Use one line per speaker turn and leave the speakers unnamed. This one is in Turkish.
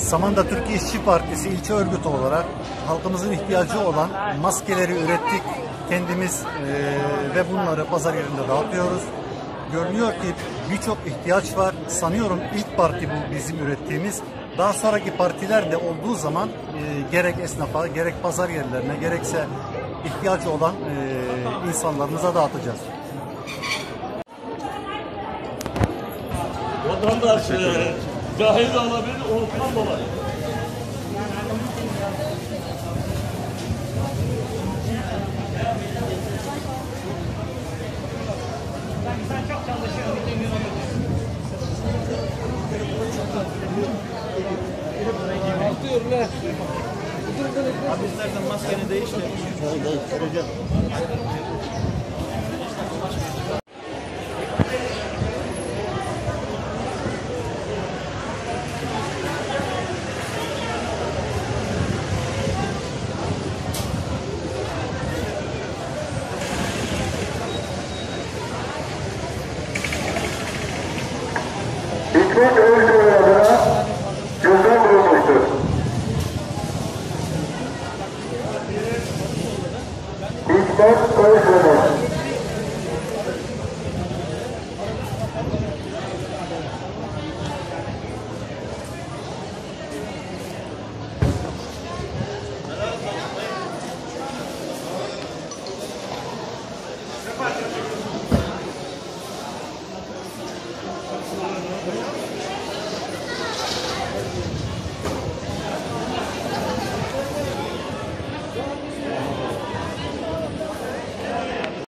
Samandağ Türkiye İşçi Partisi ilçe örgütü olarak halkımızın ihtiyacı olan maskeleri ürettik kendimiz ve bunları pazar yerinde dağıtıyoruz. Görünüyor ki birçok ihtiyaç var. Sanıyorum ilk parti bu bizim ürettiğimiz. Daha sonraki partiler de olduğu zaman gerek esnafa, gerek pazar yerlerine, gerekse ihtiyacı olan insanlarımıza dağıtacağız.
Vatandaş cahil de alabilir, ondan dolayı.
Ben çok çalışıyorum.
Artıyor lan.
Abi istersen maskeni değiştir.